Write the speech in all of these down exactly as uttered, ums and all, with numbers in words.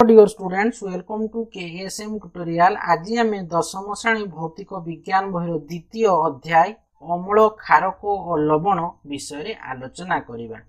Dear students welcome to KSM tutorial. आज आम दशम श्रेणी भौतिक विज्ञान बहिर द्वितीय अध्याय अम्ल क्षारक और लवण विषय आलोचना करिबा।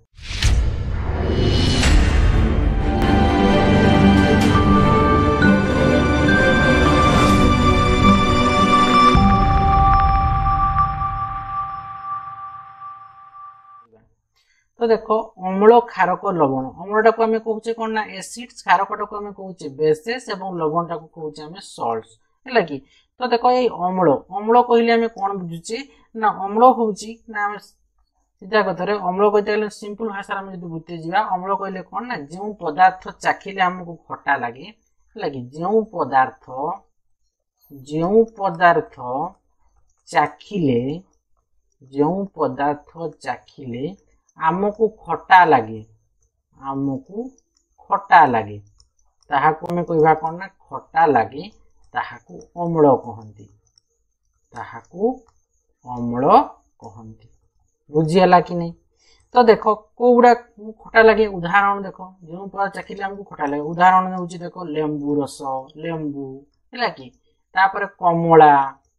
तो देखो अम्ल क्षारक लवण अम्लटा को आम कहूचे कौन ना एसिड्स क्षारकटा को आम कहूचे बेसेस और लवणटा को कहूचे आम सॉल्ट्स है कि। तो देखो ये अम्ल अम्ल कहले आम कौन बुझुचे ना अम्ल होउची ना सीधा कथा रे अम्ल कहते सिंपल भाषा में जब बुझते जीवा अम्ल कहले कौन ना जो पदार्थ चाखिले हमको खट्टा लगे है कि जो पदार्थ जो पदार्थ चाखिले जो पदार्थ चाखिले आमको खट्टा लगे आमको खट्टा लगे ताहाको हमें कहबा कोन ना खट्टा लगे ताहाको अम्ल कहंती ताहाको अम्ल कहंती बुझियला कि नहीं। तो देखो कोउडा खट्टा लगे उदाहरण देखो जो पदार्थ चाखिले हमको खट्टा लगे उदाहरण होउची देखो लेंबू रस लेंबू हैला कि तापर कमला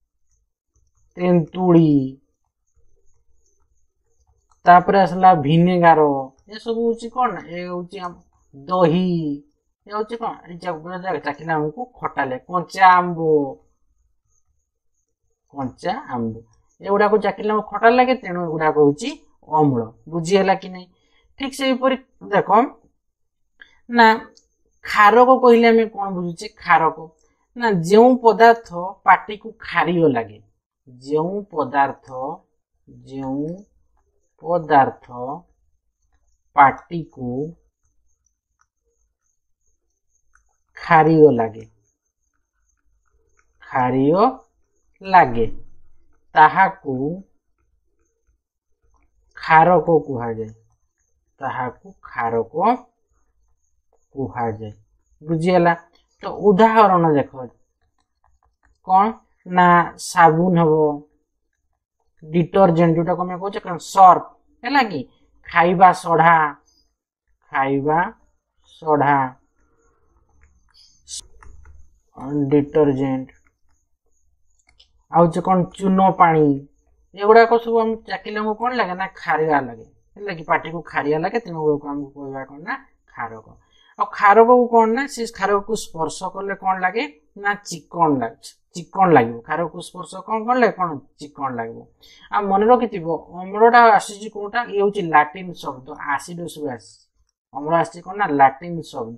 तेंतुली तापर असला भिनेगार ये सब होची कोन ए होची हम दही ए होची कोन ए जब चाखिला हमको खट्टा लगे कंचा आंबो कंचा आंबो एगुडा को चाखिला हमको खट्टा लगे तेणु एगुडा को होची अम्ल बुझियला कि नहीं। ठीक से ऊपर देखो ना क्षारक कहले हमें कोन बुझुचे क्षारक ना जो पदार्थ पाटी को खारियो लगे जो पदार्थ जो पदार्थ पाटी को खारियो लगे खारियो लगे ताहाकू क्षारक कुहा जाए ताहाकू क्षारक कुहा जाए बुझियला। तो उदाहरण देखो कौन ना साबुन हबो डिटर्जेंट जोटा को मैं कहूचे कौन सर्फ है कि खाइबा सोढ़ा खाइबा सोढ़ा डिटर्जेंट आउ कौन चूनो पानी एगुड़ा को सब हम चाखिले हमको कौन लगे ना खारिया लगे है कि पाटी को खारिया लगे तेणु हमको कहबा कौन ना क्षारक और क्षारक को कौन ना से क्षारक को स्पर्श कले कौन लगे ना चिकन लगे चिकन लगे क्षारक को स्पर्श कौन कौन लगे कौन चिकन लगे। आ मन रखि अम्लटा आसी कोटा ये हूँ लाटिन शब्द आसिडस अम्ल आसी कौन ना लाटिन शब्द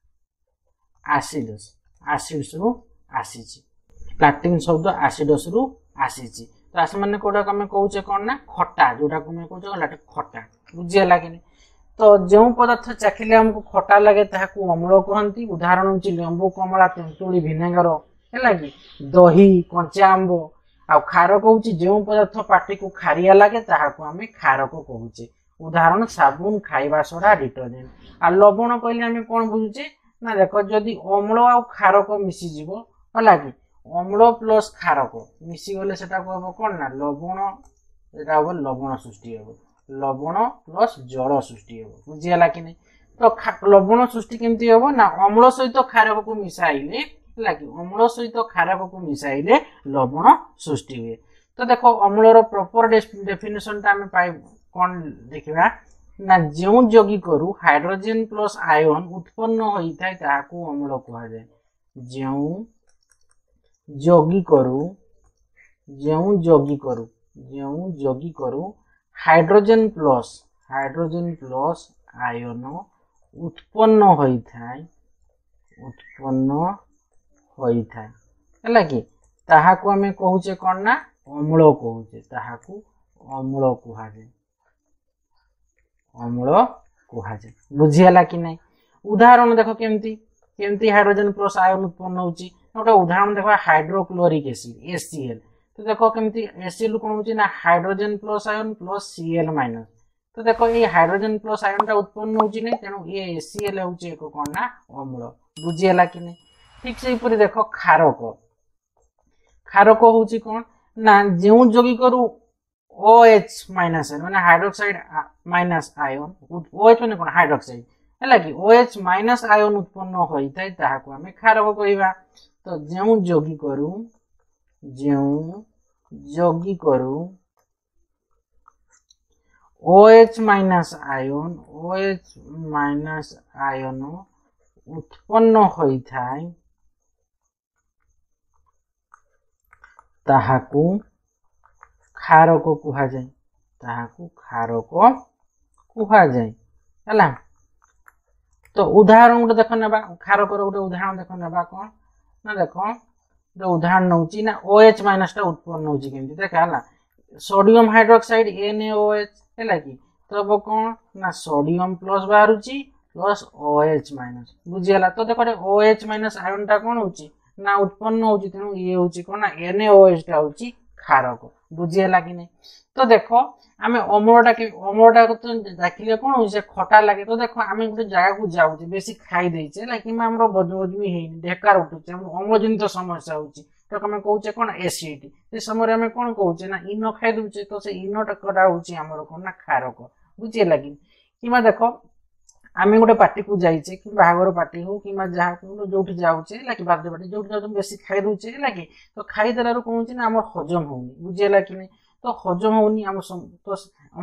आसिडस आसिडस रु आसी लाटिन शब्द आसिडस रु आसी तो आस मैंने कोटा आम कहूचे कौन ना खट्टा जोटा को मैं कहूचे खट्टा बुझियला कि नहीं। तो जो पदार्थ चाखिले हमको खट्टा लगे ताहाकू अम्ल कहंती उदाहरण होची लेंबू कमला तेंतुली भिनेगार है कि दही कंचा आंबो आ क्षारक होची जो पदार्थ पाटी को खारिया लगे ताहाकू आमे क्षारक कहूचे उदाहरण साबुन खाइबा सोडा डिटर्जेंट। आ लवण कहले आमे कोन बुझुचे ना देखो जदी अम्ल आ क्षारक मिसी जीवो हला कि अम्ल प्लस क्षारक मिसी गले सेटा कहबो कोन ना लवण एटा हो लवण सृष्टि हो लवण प्लस जल सृष्टि हो बुझियला कि नहीं। तो लवण सृष्टि केमती हो ना अम्ल सहित क्षारक को मिसाइले लगे अम्ल सहित क्षारक को मिसाइले लवण सृष्टि हुए। तो देखो अम्लर प्रॉपर डेफिनेशन टा हमें पाइ कौन देखिबा ना जो यौगिक रु हाइड्रोजन प्लस आयन उत्पन्न होइथाय ताहाकू अम्ल कहा जाय जो यौगिक रु जो यौगिक रु जो यौगिक रु hydrogen plus hydrogen plus ion उत्पन्न होइथाय उत्पन्न होइथाय हैला कि ताहाकू हमें कहूचे कौन ना अम्ल कहूचे ताहाकू अम्ल कहा जाए अम्ल कहा जाए बुझियला कि नहीं। उदाहरण देखो केमती केमती हाइड्रोजन प्लस आयन उत्पन्न होची गोटे उदाहरण देखो हाइड्रोक्लोरिक एसिड एचसीएल। तो देखो केमती एचसीएल कोन होची ना hydrogen plus ion plus Cl minus. तो देखो ये हाइड्रोजन प्लस आयन टा उत्पन्न होची नहीं तेणु ये एचसीएल होची एक कोन ना अम्ल बुझियला कि नहीं। ठीक से ऊपर देखो क्षारक क्षारक होची कौन ना जो यौगिक रु OH माइनस माने हाइड्रोक्साइड माइनस आयन OH माने कौन हाइड्रोक्साइड है कि OH माइनस आयन उत्पन्न होता है ताहाको आमे क्षारक कहबा। तो जेउ जोगी करू जेउ जोगी करू OH minus ion OH minus ion उत्पन्न होता है ताहाको क्षारक कुहा जाए ताहाको क्षारक कुहा जाए हला। तो उदाहरण गोटे देख नेबा क्षारक गोटे उदाहरण देख नेबा कौन ना देख गोटे उदाहरण नौची ना OH माइनस टा उत्पन्न होची केमती देख हला सोडियम हाइड्रोक्साइड NaOH हैला कि तब कौन ना सोडियम प्लस बाहरुची प्लस OH माइनस बुझियला। तो देखो OH माइनस आयन टा कौन होची ना उत्पन्न होची तेनु ये होची कौन ना NaOH टा होची क्षारक बुझियला कि नहीं। तो देखो आमे अम्लटा के अम्लटा को तो देखिले कौन होई से खटा लागे। तो देखो आमे गोटे जगह को जाउची बेसी खाई देइचे लाइक हमरो बदबदमी हेनी ढेकार उठुचे अम्लजनित समस्या होची तो कमे कहूचे कौन एसिडिटी से समय आमे कौन कहूचे ना इनो खाई दुचे तो से इनो टकटा होची हमरो कौन ना क्षारक बुझियला कि किमा देखो आमे गोटे पार्टी को जाइचे कि बाहागर पार्टी हो कि जहाँ को जोठी जाउचे लाइक बर्थडे पार्टी जोठी जाउ बेसी खाई दुचे लाइक तो खाई देलारो कौन ना हमर हजम होनी बुझियला कि नहीं। तो हजम होनी हम तो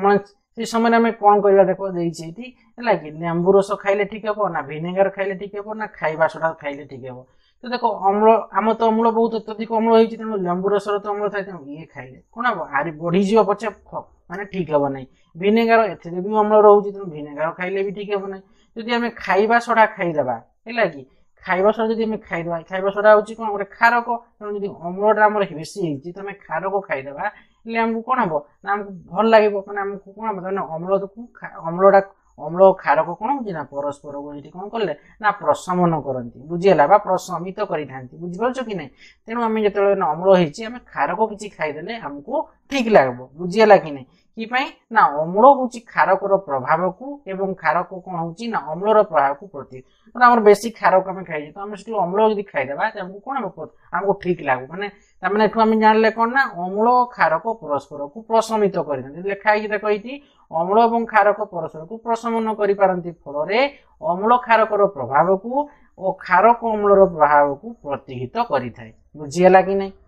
से समय आम कौन करवा देख देती है कि लेंबू रस खाइले ठीक हे ना भिनेगार खाइले ठीक हे ना खाइबा सोडा खाइले ठीक हे। तो देखो अम्ल आम तो अम्ल बहुत अत्यधिक अम्ल होती तेणु लेंबू रस तो अम्ल थाए तेणु ये खाइले कौन हम आरी बढ़ीज पचे माने ठीक हे ना भिनेगार एथेरे भी अम्ल रोचे तेणु भिनेगार खाइले भी ठीक हे ना। जदि आम खाइबा सोडा खाईदेबा है कि खाइबा सोडा जदि आम खाईदेबा खाइबा सोडा होची कौन गोटे क्षारक तेणु जदि अम्लटा आम बेसी होती तो आम क्षारक खाईदेबा आमको कौन हम ना आमको भल लगे मैंने आमको कौन हम अम्ल अम्लटा अम्ल क्षारक कौन हो ना परस्पर को ये कौन कले ना प्रशमन करती बुझीगला बा प्रशमित करें बुझीपार कि नहीं। तेणु आम जो अम्ल होती क्षारक किसी खाईदे आमको ठीक लगे बुझीगला कि नहीं कि ना अम्ल हूँ क्षारक प्रभाव को एवं क्षारक कौन हो ना अम्लर प्रभाव को प्रति आम बेसी क्षारक आम खाई तो आम से अम्ल जब खाईदेबा आमको कौन आमको ठीक लगे मैंने मैंने आम जान कौन ना अम्ल क्षारक परस्पर को प्रशमित कर लिखाई देख अम्ल और क्षारक परस्पर को प्रशमन कर फल अम्ल क्षारकर प्रभाव को और क्षारक अम्लर प्रभाव को प्रतिहित करें बुझीगला कि नहीं।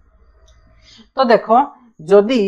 तो देख जदि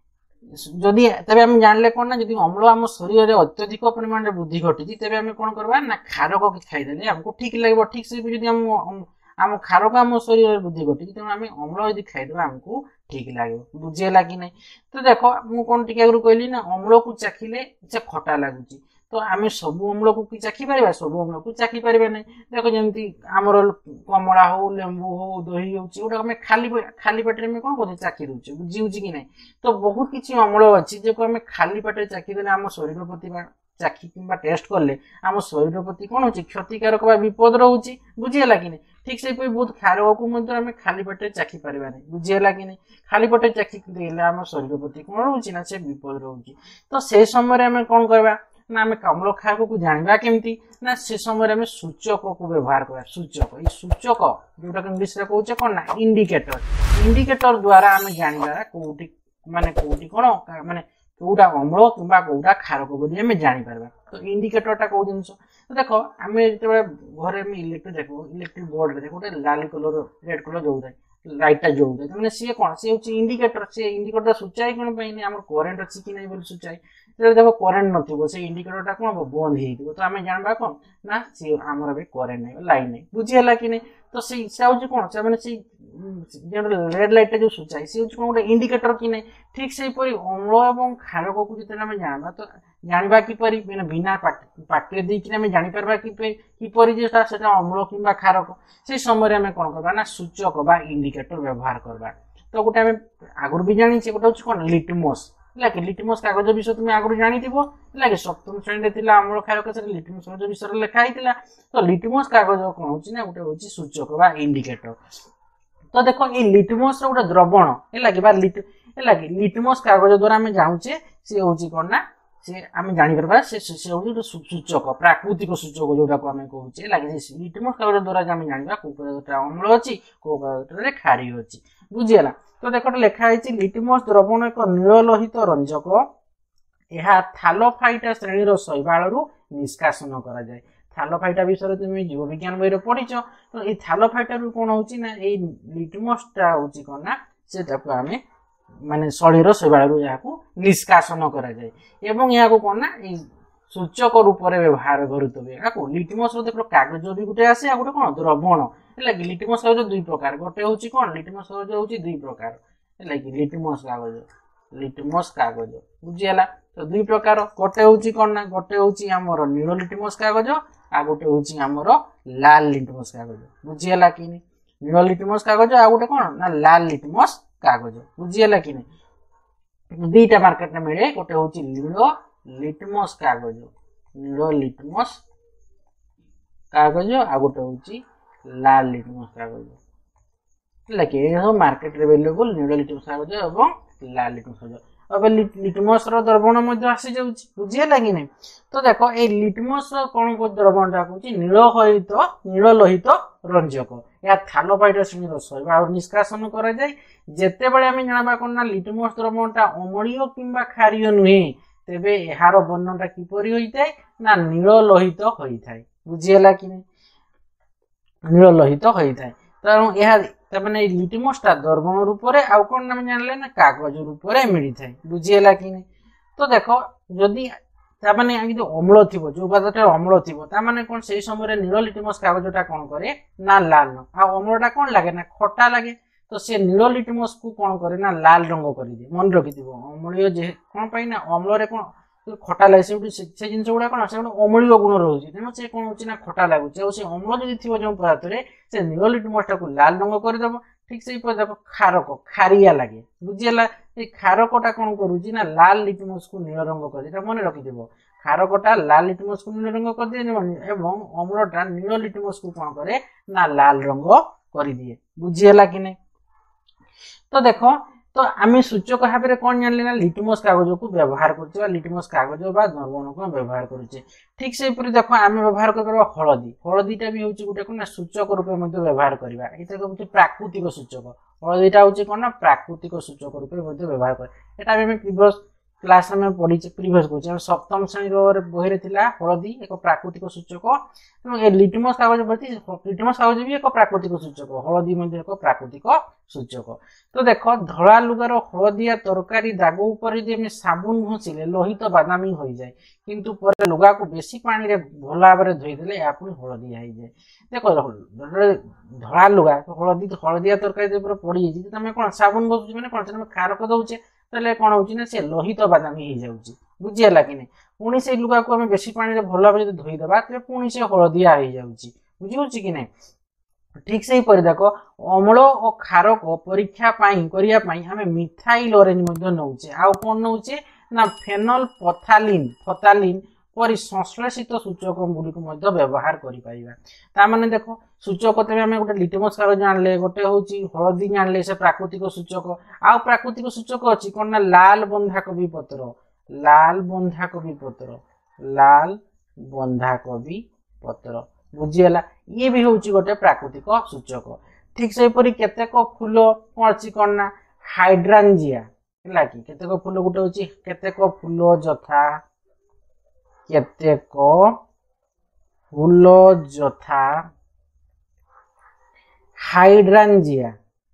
जदि तबे हम जानले कौन ना जदि अम्ल आम शरीर में अत्यधिक परिमाण में वृद्धि घटी तेबे आम कौन करबा ना क्षारक खाईदेले हमको ठीक लगे। ठीक से भी जदि आम क्षारक आम शरीर में वृद्धि घटी तेणु आम अम्ल यदि खाईदेबा हमको ठीक लगे बुझीगला कि नहीं। तो देखो मुझे कौन टी आगे कहली ना अम्ल को चाखिले से खटा लगुच तो आम सब अम्ल को कि चाखी पार सब अम्ल को चाखी पारे ना। देखो जमी आमर कमला हो लेंबू हो दही होगा आम खाली खाली पेटे में कौन कर चाखी दूचे बुझी कि नहीं। तो बहुत किसी अम्ल अच्छी जो आम खाली पेटे चाखीदे आम शरीर प्रति चाखी कि टेस्ट कले आम शरीर प्रति कौन हो क्षतिकारक विपद रोचे बुझीगला कि नहीं। ठीक से बहुत क्षारक को आम खाली पेटे चाखी पार नहीं बुझीगला कि नहीं। खाली पेटे चाखी देले आम शरीर प्रति कौन रोचे ना से विपद रोचे। तो से समय आम कौन करवा ना आम अम्ल क्षारक को जानवा केमती ना से समय आम सूचक को व्यवहार करा सूचक ये सूचक जोटा इंग्लीश कहचे कौन ना इंडिकेटर इंडिकेटर द्वारा आम जानवा कौटी माने कौटी कौन माने कौटा अम्ल कि कौटा क्षारक बोली आम जापर। तो इंडिकेटरटा कौ जिन तो देख आम जो घर इलेक्ट्रिक देख इलेक्ट्रिक बोर्ड देखो गोटे लाल कलर रेड कलर जो लाइटा जो मैंने सी कौन सी हूँ इंडिकेटर से इंडिकेटर सूचाई कौन पाई आम करेन्ट अच्छी कि नहीं सूचाई जो देखो करेन्ट नथिबो से इंडिकेटरटा कौन हम बंद हो तो आम जानवा कौन ना सी आमर भी करेन्ट नहीं लाइन नहीं बुझीगला कि नहीं। तो से हूँ कौन से मैंने जो रेड लाइट जो सूचाई सी हूँ कौन गोटे इंडिकेटर कि नहीं। ठीक से अम्ल और क्षारक को जो आम जानवा तो जानवा किपरि बिना पाटे देकी आम जापर किपरि से अम्ल कि क्षारक से समय आम कौन करवा ना सूचक बा इंडिकेटर व्यवहार करवा। तो गोटे आम आगुरी भी जानी गोटे हूँ कौन लिटमस है लिटमस कागज विषय तुम आगुरी जानी है सप्तम श्रेणी थी अम्ल क्षारक से लिटमस कागज विषय लिखाई तो लिटमस कागज कौन हो गोटे हूँ सूचक बा इंडिकेटर। तो देखो ये लिटमस गोटे द्रवण है लिट है लिटमस कागज द्वारा आम जाऊे सी हूँ कौन ना से आम जापर से हूँ सूचक प्राकृतिक सूचक जोटा को आम कहे लगे लिटमस कागज द्वारा आम जाना कौ कागज अम्ल अच्छी कौ कागज क्षारी अच्छी बुझीगला। तो देख लिखाई लिटमस द्रवण एक नीललोहित रंजक यह थालोफाइटा श्रेणी शैवाल निष्कासन कराए थालोफाइटा विषय तुम जीव विज्ञान बही पढ़ीच तो ये थालोफाइटा कौन हो लिटमसटा हूँ कौन ना से आम माने शरीर शैवाल यहाँ निष्कासन कराए एवं यहाँ कौन ना सूचक रूप में व्यवहार करूँ लिटमस देख कागज भी गोटे आसे गोटे कौन द्रवण है कि लिटमस कागज दुई प्रकार गोटे हूँ कौन लिटमस कागज हूँ दुई प्रकार है कि लिटमस कागज लिटमस कागज बुझीगला तो दुई प्रकार गोटे हूँ कौन ना गोटे हूँ आमर नील लिटमस कागज आ गोटे हूँ आमर लाल लिटमस कागज बुझीगला कि नील लिटमस कागज आ गोटे कौन ना लाल लिटमस कागज बुझीगला कि दुईटा मार्केट में मिले गोटे हूँ नील लिटमस कागज नील लिटमस कागज आ गोटे हूँ लाल लिटमस कागज है मार्केट अवेलेबल नील लिटमस कागज और लाल लिटमस कागज अब लिटमस द्रवण आसी जाऊँ बुझीगला कि नहीं तो देख ये लिटमस कौन को द्रवण कहूँ नील हरित नील लोहित रंजक या थालोफाइटा श्रेणी शैवाल निष्कासन कराए जिते बड़े आम जाना कौन ना लिटमस द्रवणटा अम्लीय कि क्षारीय नुहे तेबे यार वर्णटा किपरि होता है ना नील लोहित होता है बुझीगला कि नहीं नील लोहित होता है तेणु यह मैंने लिटमसटा द्रवण रूप में आउ कौन ना जानले ना कागज रूप में मिली था बुझीगला कि नहीं तो देख जदि ताने जो अम्ल थी जो पदार्थ अम्ल थी ताने कौन से समय नील लिटमस कागजटा कौन करे ना लाल आ अम्लटा कौन लगे ना खट्टा लगे तो से नील लिटमस को कौन करे ना लाल रंग कर दे मन रखी अम्लीय जे कौन पाई ना अम्ल कौन खटा लगे से जिन गुड़ा कौन से अम्लीय गुण रोचे तेणु से कौन हो खटा लगुच से अम्ल जब थी जो पदार्थ से नील लिटमसटा को लाल रंग करदेव ठीक से देख खारक खारिया लगे बुझीगला ये खारकटा कौन करुच्ची ना लाल लिटमस को नील रंग कर दे मन रखिदेव खारकटा लाल लिटमस को नील रंग कर दिए एवं अम्लटा नील लिटमस को कौन करे ना लाल रंग कर दिए बुझीगला कि नहीं तो देख तो आम सूचक भाव में कौन जानले ना लिटमस कागज को व्यवहार कर लिटमस कागज द्रवण को व्यवहार करुचे ठीक से देख आम व्यवहार कर हलदी हलदीटा भी हूँ गोटे कौन सूचक रूप में व्यवहार करवा ये हूँ प्राकृतिक सूचक हलदीटा हूँ कौन ना प्राकृतिक सूचक रूप में व्यवहार कर प्रीवियस क्लास में पढ़ी प्रीवियस कह सप्तम श्रेणी बही थी हलदी एक प्राकृतिक सूचक लिटमस कागज लिटमस कागज भी एक प्राकृतिक सूचक हलदी एक प्राकृतिक सूचक तो देख धड़ा लुगार हलदिया तरकारी दाग उपर साबुन घसीले लोहित बादामी हो जाए किंतु लुगा को बेसी पानी रे भल भाव में धोईदे या पुणी हलदिया हो जाए देख धड़ा लुगा हलदी हलदिया तरकारी पड़ जाए तुम कौन साबुन घसुच मैंने कौन खारक दौचे तो कौन हो से लोहित बादामी हो जाऊँगी बुझीगला कि नहीं पुणी से लुगा को आम बेसी पानी भल भाव में धोईदे तो पुणी से हलदिया हो जाऊँगी बुझी कि नहीं ठीक से ही देख अम्ल और खारक परीक्षा करने आम मिथाइल ऑरेंज नौचे आउ कौन नौचे ना फेनल पथालिन फथालिन परी संश्लेषित सूचक गुड़िक व्यवहार कर देख सूचक तेज आम गोटे लिटमस कागज जानले गोटे हूँ हलदी जानले से प्राकृतिक सूचक आउ प्राकृतिक सूचक अच्छी कौन ना लाल बंधाकोबी पत्र लाल बंधाकोबी पत्र लाल बंधाकोबी पत्र बुझीगला ये भी हूँ गोटे प्राकृतिक सूचक ठीक से केतेक फूल कौन अच्छी कौन ना हाइड्रांजिया है कि केतेक फूल गोटे हूँ केतेक फूल जथा केतेक फूल जथा हाइड्रांजिया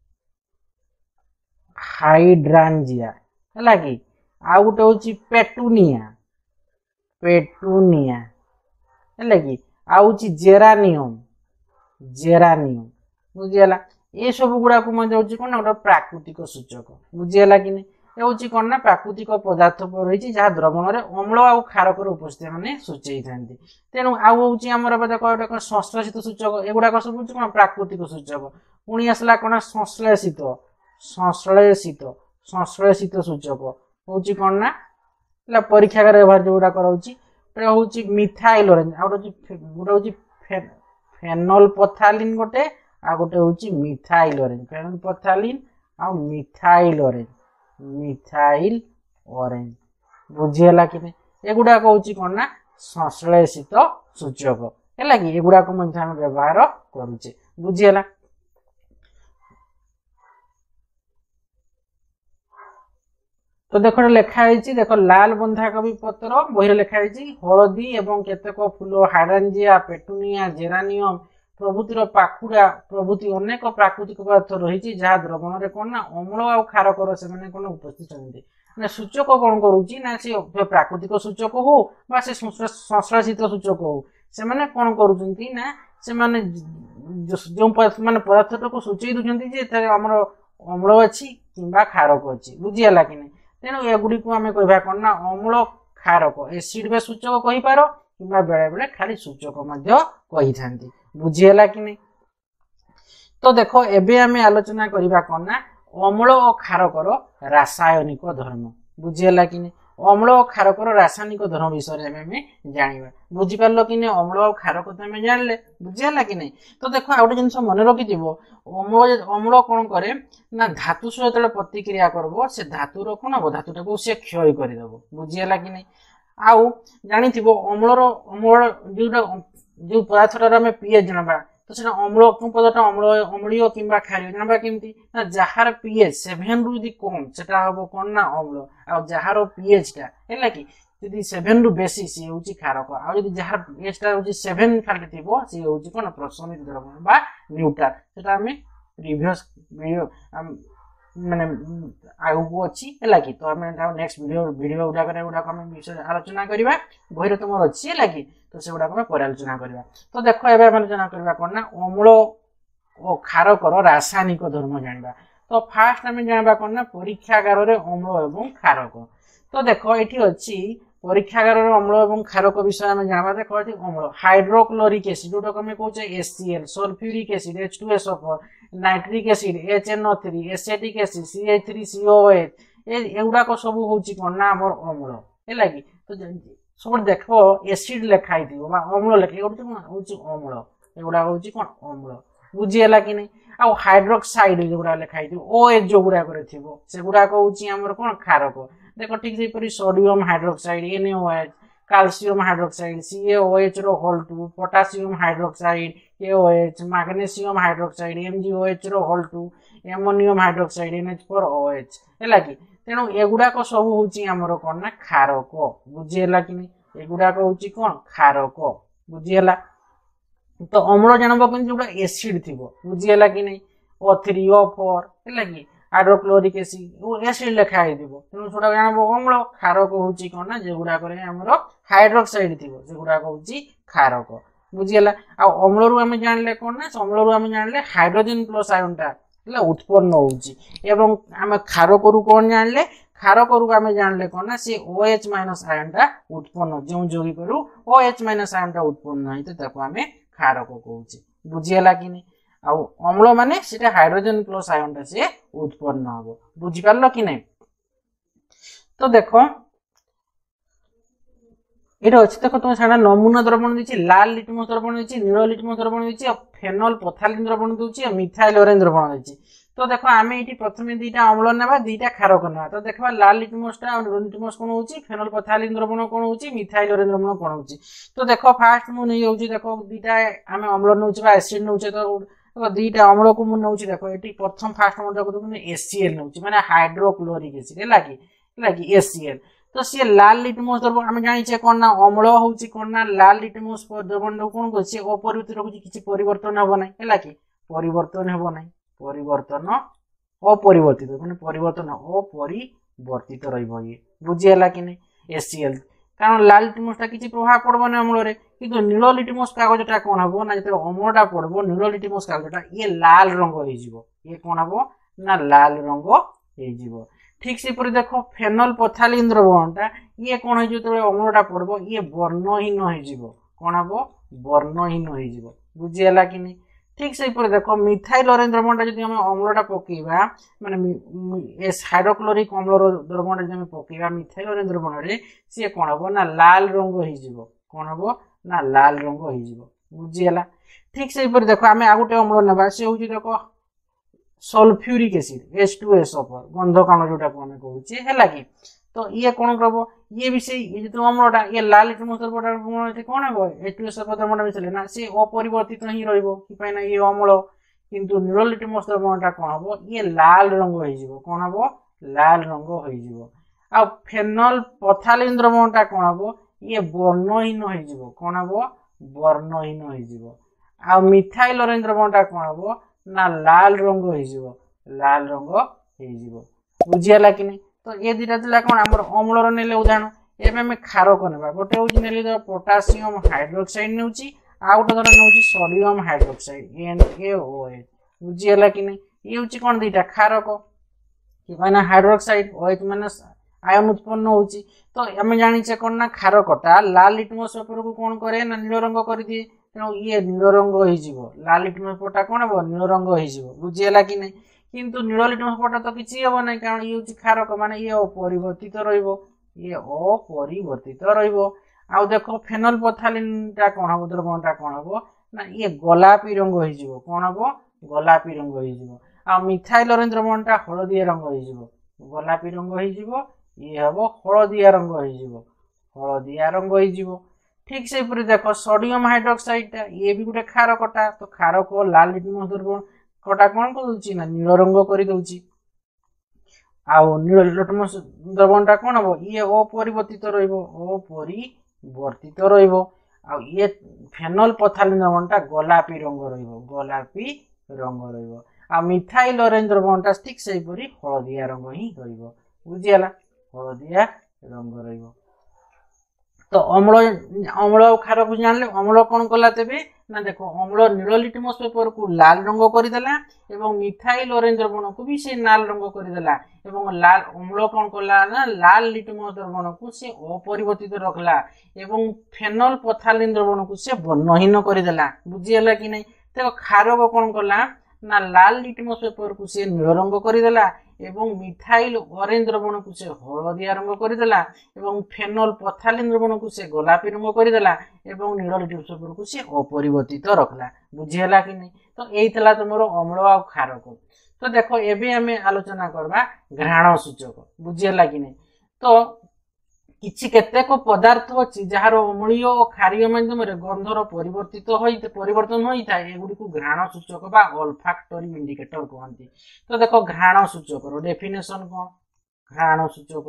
हाइड्रांजिया है कि आउ गोटे हूँ पेटुनिया पेटुनिया है कि आउ जेरानियम जेरानियम बुझीगला ये सब गुड़ा को हूँ कौन गोटे प्राकृतिक सूचक बुझीगला कि नहीं ये हूँ कौन ना प्राकृतिक पदार्थ रही जहाँ द्रवण में अम्ल आ क्षारकर उपस्थिति मैंने सूचई था तेणु आउ हूँ आमर देख गोटे संश्लेषित सूचक एगुड़ाक सब हूँ कौन प्राकृतिक सूचक पुणी आसला कौन संश्लेषित संश्लेषित संश्लेषित सूचक हूँ कौन ना परीक्षा व्यवहार जो गुड़ाक रोचे हूँ मिथाइल ऑरेंज आ गोटे गोटे हूँ फेनल पथालिन गोटे आ गोटे हूँ मिथाइल ऑरेंज फेनल पथालिन आ मिथाइल ऑरेंज मिथाइल ऑरेंज बुझीगला कि नहीं एगुड़ाक हूँ कौन ना संश्लेषित सूचक है कि एगुड़ाक व्यवहार करुचे बुझीगला तो देख लिखाई देख लाल बंधाकोबी पत्र बही लिखाई हलदी एवं केतेक फूल हाइड्रेंजिया पेटुनिया जेरानियम प्रभृतिर पाखुड़ा प्रभृति अनेक प्राकृतिक पदार्थ रही जहाँ द्रवण में कौन ना अम्ल आ क्षारकर से कौन उपस्थित होती सूचक कौन करुच्ची ना सी प्राकृतिक सूचक हो बा से संश्लेषित सूचक हो से मैंने कौन करुँच ना से माने जो माने पदार्थ को सूचई दूसरी आमर अम्ल अच्छी कि क्षारक अच्छी बुझीगला कि तेणु एगुड़ी को आम कह कौन ना अम्ल क्षारक एसिड बे सूचक कहींपार कि बेले बेले खाली सूचक कही था बुझीगला कि नहीं। तो देख एबे आम आलोचना करवा कौन ना अम्ल और क्षारकर रासायनिक धर्म बुझीगला कि नहीं। अम्ल और क्षारकर रासायनिक धर्म विषय में जाना बुझीपार कि नहीं अम्ल और क्षारक तो आम जानले बुझीगला कि नहीं। तो देख आ गए जिन मन रखि अम्ल अम्ल कौन करे ना धातु सहित जो प्रतिक्रिया करब से धातुर कौन हम धातुटा को सी क्षय करदेव बुझीगला कि नहीं। आउ जानी अम्लर अम्ल जो जो पदार्थटार आम पीएच जानवा तो से अम्ल क्यों पदार्थ अम्ल अम्लीय कि क्षारीय जानवा केमती ना जार पीएच सेभेन रु कम से हम कौन ना अम्ल आ जार पीएचटा है कि यदि सेभेन रु बेसी सी हूँ क्षारक आदि जार पीएचटा हूँ सेभेन खाली थी सी हूँ कौन प्रशमित द्रवण बा न्यूट्राल सेटा आम प्रीवियस वीडियो माने आगु अच्छी है कि तो आम नेक्स्ट वीडियो वीडियो गुड़ाक गुड़ाक आम विषय आलोचना करवा बही तुम अच्छी है कि तो से गुड़ाक पर आलोचना करवा। तो देख ए आलोचना करवा कौन ना अम्ल और क्षारकर रासायनिक धर्म जानवा। तो फास्ट आम जानवा कौन ना परीक्षागार में अम्ल और क्षारक। तो देख ये अच्छी परीक्षागार अम्ल और क्षारक विषय आम जानवा देख अम्ल हाइड्रोक्लोरिक एसिड जोटा आम कहे HCl sulphuric acid H two S O four nitric acid H N O three acetic acid C H three C O H एगुड़ाक सब हूँ कौन ना आम अम्ल है कि तो सब देख एसिड लिखाई अम्ल लिखे हूँ अम्ल एगुड़ा हूँ कौन अम्ल बुझीगला कि नहीं। आ हाइड्रोक्साइड जो लिखाई ओ एच जो गुड़ाक से गुड़ाक हूँ आम कौन क्षारक देख ठीक से sodium hydroxide N O H calcium hydroxide C A O H रो whole two potassium hydroxide A O H magnesium hydroxide M G O H रो whole two ammonium hydroxide N H four O H है कि तेणु एगुड़ाक सब हूँ आमर कौन ना क्षारक बुझीगला कि नहीं एगुड़ाक हूँ कौन क्षारक बुझीगला। तो अम्ल जानब कि जो एसिड थी बुझीगला कि नहीं ओ थ्री ओ फोर है कि हाइड्रोक्लोरिक एसिड एसिड लिखाई तेणु से जानब अम्ल क्षारक हूँ कौन ना जो गुड़ाक हाइड्रोक्साइड थी से गुड़ाक हूँ क्षारक बुझीगला। आ अम्ल रु आम जानले कौन ना अम्ल रु आम जानले हाइड्रोजन प्लस आयनटा उत्पन्न होम आम क्षारक रु कौन जानले क्षारक रु आम जानले कौन ना सी ओ एच माइनस आयनटा उत्पन्न जो यौगिक रु ओ एच माइनस आयनटा उत्पन्न होते आम क्षारक कहूँ बुझीगला कि नहीं। आउ अम्ल माने सीटा हाइड्रोजन प्लस आयनटा से उत्पन्न हम बुझीपार कि नहीं। तो देख ये अच्छे देख तुम सारा नमूना द्रवण देती लाल लिटमस द्रवण देती नील लिटमस द्रवण देती फेनल पथालिन द्रवण दूसरी मिथाइल ओरेंज द्रवण देती। तो देख आम ये प्रथम दुईटा अम्ल ना दुईटा क्षारक ना तो देखा लाल लिटमसटा नील लिटमस कौन हो फेनल पथालिन द्रवण कौन हो मिथाइल ओरेंज द्रवण कौन हो। तो देख फास्ट मुझे देख दुईटा आम अम्ल नौ एसिड नौचे तो दुईटा अम्ल को मुझे देख ये प्रथम फास्ट मुझे एसीएल नौ मैंने हाइड्रोक्लोरिक एसिड है कि एसीएल। तो सी लाल लिटमस द्रवण आम जाने कौन ना अम्ल हूँ कौन ना लाल लिटमस द्रवण कौन कर अपरिवर्तित रखुच्छी किसी परिवर्तन हम ना है कि परिवर्तन हम ना परिवर्तन अपरिवर्तित मैंने परिवर्तन अपरिवर्तित रही बुझीगला कि नहीं एसीएल कारण लाल लिटमसटा किसी प्रभाव पड़बनी अम्ल कि नील लिटमस कागजटा कौन हम ना जो अम्लटा पड़ो नील लिटमस कागजटा ये लाल रंग हो ये कौन हम ना लाल रंग हो। ठीक से देख फेनल पथालिन द्रवणटा ये कौन हो अम्लटा पड़ो ये वर्णहीन हो कौन हम वर्णहीन हो बुझीगला कि नहीं। ठीक से देख मिथाइल ओरेंज द्रवणटा जो आम अम्लटा पकेबा माने हाइड्रोक्लोरिक अम्ल द्रवणटा जो पकेबा मिथाइल ओरेंज द्रवण सी कौन हम ना लाल रंग हो कौन हम ना लाल रंग हो बुझीगला। ठीक से देख आम आ गए अम्ल ना सी हूँ देख sulphuric acid H two S O four गंधकाण जोटा को आम कहूचे है कि तो ये कौन कर ये भी से ये जो अम्लटा ये लाल लिटमस द्रवणटा कौन हम H two S O four द्रवणटा मिसले ना सी अपरिवर्तित ही रही ये अम्ल किंतु नील लिटमस द्रवणटा कौन हम ये लाल रंग हो कौन हम लाल रंग हो। आ फेनल पथालिन द्रवणटा कौन हम ये वर्णहीन हो कौन हम वर्णहीन हो आ मिथाइल ऑरेंज द्रवणटा कौन हम ना लाल रंग हो लाल रंग हो बुझीगला कि नहीं। तो ये दुटा था कौन आम अम्लर ने उदाहरण एवं आम क्षारक ना गोटे हूँ ने पोटासियम हाइड्रोक्साइड नौ आ गोटे धर नौ sodium hydroxide N A O H बुझीगला कि नहीं। ये हूँ कौन दुटा क्षारक मैंने हाइड्रोक्साइड ओएच मैंने आयन उत्पन्न हो तो आम जाचे कौन ना क्षारकटा लाल लिटमस पेपर को कौन करे ना नील रंग कर दिए तेणु ये नील रंग हो लाल लिटमस पेपरटा कौन हम नील रंग हो बुझीगला कि नहीं। किंतु नील लिटमस पेपरटा तो किसी हम ना कारण ये हूँ क्षारक माने ये अपरिवर्तित रहिबो ये अपरिवर्तित रहिबो आ देखो फेनल पथालिनटा कौन हम द्रवणटा कौन हम ना ये गोलापी रंग हो कौन हम गोलापी रंग हो आ मिथाइल ऑरेंज द्रवणटा हलदिया रंग हो गोलापी रंग हो ये हम हलदिया रंग हो हलदिया रंग हो। ठीक से देखो सोडियम हाइड्रोक्साइड ये भी गोटे क्षारकटा तो क्षारक लाल लिटमस द्रवणटा कौन कर ना नील रंग कर दउची आ नील लिटमस द्रवणटा कौन हम ये अपरिवर्तित रहिबो अपरिवर्तित रहिबो आ ये फेनल पथालिन द्रवणटा गोलापी रंग रहिबो गोलापी रंग रहिबो आ मिथाइल ऑरेंज द्रवणटा ठीक से हलदिया रंग ही रहिबो बुझीगला हलदिया रंग रहिबो। तो अम्ल अम्ल क्षार को जानले अम्ल कौन कला तेबे ना देखो अम्ल नील लिटमस पेपर को लाल रंग करदेला एवं मिथाइल ऑरेंज द्रवण को भी से लाल रंग करदेला एवं लाल अम्ल कौन कला ना लाल लिटमस द्रवण को से अपरिवर्तित रखला एवं फेनल पथालिन द्रवण को से वर्णहीन करदेला बुझीगला कि नहीं। तो क्षार को कौन कला ना लाल लिटमस पेपर को से नील रंग करदेला एवं मिथाइल ऑरेंज द्रवण को से हलदिया रंग करदेला एवं फेनल पथालिन द्रवण को से गोलापी रंग करदेला एवं नील लिटमस पेपर को से अपरिवर्तित रखला बुझीगला कि नहीं। तो यही था तुम अम्ल आ क्षारक। तो देखो एबे आमे आलोचना करबा घ्राण सूचक बुझीगला कि नहीं। तो किछि केतेक पदार्थ अछि जहार अम्लीय और क्षारीय माध्यम रे गंधर परिवर्तित होइते परिवर्तन होइता एगुडी को घ्राण सूचक बा ऑल्फैक्टरी इंडिकेटर कहंती। तो देखो घ्राण सूचक रो डेफिनेशन कोन घ्राण सूचक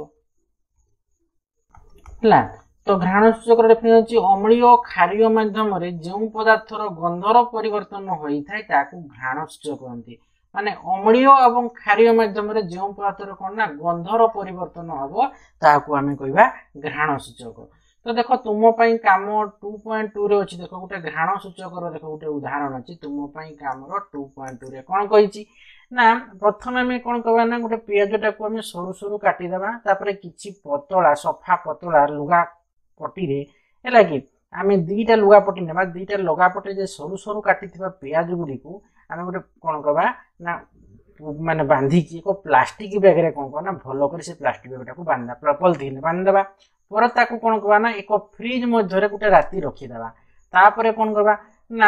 हला तो घ्राण सूचक रो डेफिनेशन अछि अम्लीय और क्षारीय माध्यम रे जेउ पदार्थर गंधर परिवर्तन होइथाय ताकू घ्राण सूचक कहंती माने अम्लीय एवं क्षारीय माध्यम रे जेउ पदार्थर कोन ना गंधर परिवर्तन हबो ताकू आमे कहबा घ्राण सूचक। तो देखो तुम पई काम टू पॉइंट टू रे अछि देखो गोटे घ्राण सूचक रो देखो गोटे उदाहरण अछि तुम पई काम रो टू पॉइंट टू रे कोन कहिछि ना प्रथम आमे कोन कहबा ना गोटे पियाजटा को आमे सरू सरू काटी देबा तापरे किछि पतला सफा पतला लुगा पट्टी रे हैला कि आमे दीटा लुगा पट्टी नेबा दीटा लुगा पट्टी जे सरू सरू काटिथिबा पियाज गुडी को आमे गोटे कोन कहबा ना माने बांधी की को प्लास्टिक बैग रे कोन कहना भलो कर से प्लास्टिक बैगटा को बांधा पॉलिथीन बांध देबा पर ताकू कोन कहबा ना एक फ्रिज मध्य रे गोटे राती रखी देबा तापरे कोन कहबा ना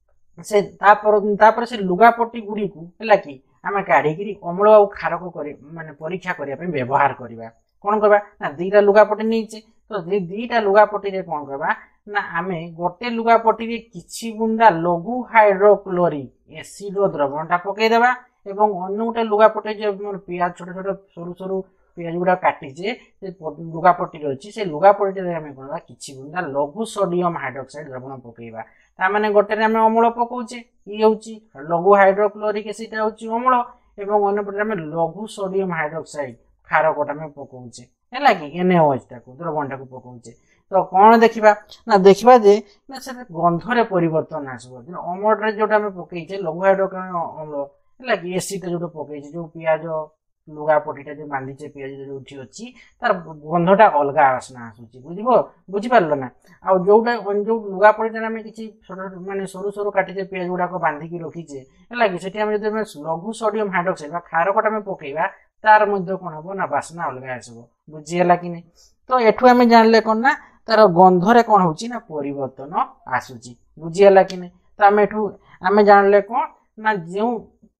से तापर तापर से लुगा पट्टी गुडी को हैला कि आमे काढी किरी अम्ल आ क्षारक करे माने परीक्षा करिया पे व्यवहार करिबा कोन कहबा ना दीटा लुगा पट्टी नीचे तो जे दीटा लुगा पट्टी रे कोन कहबा ना आमे गोटे लुगा पट्टी रे किछि बुंदा लघु हाइड्रोक्लोरिक एसिड द्रवणटा पकई देबा एवं अन्य गोटे लुगा पट्टी जे पियाज छोट छोट सरू सरू पियाज गुडा काटी जे लुगा पट्टी रे अछि से लुगा पट्टी रे आमे कोनबा किछि बुंदा लघु सोडियम हाइड्रोक्साइड द्रवण पकईबा ता माने गोटे रे आमे अम्ल पकोउचे ई होउची लघु हाइड्रोक्लोरिक एसिड होउची अम्ल एवं अन्य पट्टी आमे लघु सोडियम हाइड्रोक्साइड क्षारकटा आमे पकोउचे हैला कि एनएओएच ताको द्रवणटा को पकोउचे। तो कौन देखिबा ना देखिबा जे ना से गंधरे परिवर्तन आसबो जे अम्ल रे जोटा आमे पकईचे लघु हाइड्रोक्लोरिक अम्ल हैला कि एसिड जो पकईचे जो पियाज लुगा पट्टीटा जे बांधीचे पियाज जो उठी अछि तार गंधटा अलगा आसना आसुची बुझिबो बुझि पारलो ना आ जोटा जो लुगा पट्टीटा आमे किछि माने सरू सरू काटिचे पियाज गुडा को बांधी की रखीचे हैला कि सेठी आमे जदि लघु सोडियम हाइड्रोक्साइड बा क्षारकटा आमे पकईबा तार मध्य कोन हबो ना बासना अलगा आसबो बुझियला कि नै। तो एठु आमे जानले कोन ना तार गंधरे कोन होची ना परिवर्तन आसुची बुझियला कि नै। तो आमे एठु आमे जानले कोन ना जेउ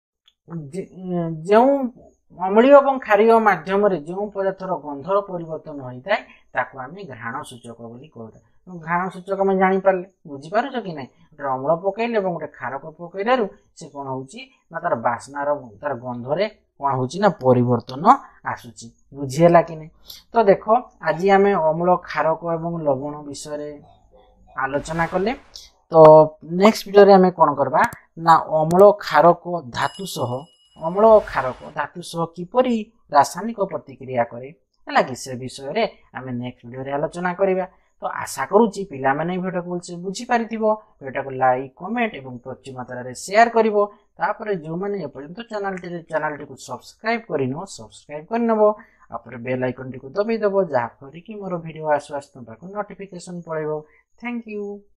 जेउ अम्लीय और क्षारीय माध्यम रे जो पदार्थर गंधर परिवर्तन होइताय ताको आमे घ्राण सूचक बोली कहता। घ्राण सूचक आमे जानि पारले बुझि पारुछ कि नै अम्ल पकैले एवं गोटे क्षारक पकैलारु से कोन होउची ना तार बासनार तार गंधरे कौन होची ना परिवर्तन आसुची बुझियला कि नहीं। तो देखो आज आम अम्ल क्षारक एवं लवण विषय आलोचना कले। तो नेक्स्ट वीडियो रे आम कौन करबा ना अम्ल क्षारक धातु सह अम्ल क्षारक धातु सह किपरि रासायनिक प्रतिक्रिया करे है कि से विषय रे आम नेक्स्ट वीडियो रे आलोचना करिबा। तो आशा करूची पिला माने वीडियो को बुझी पारिथिबो। वीडियो को लाइक कमेंट एवं प्रचुर मात्रा रे शेयर करिवो। तापर जो माने एपर्यंत चैनल टी चैनल टी को सब्सक्राइब करिनो सब्सक्राइब करनबो। तापर बेल आइकन टी को दबाई दबो जहा फरी कि मोर वीडियो आसु आसु तक नोटिफिकेशन पळेबो। Thank you.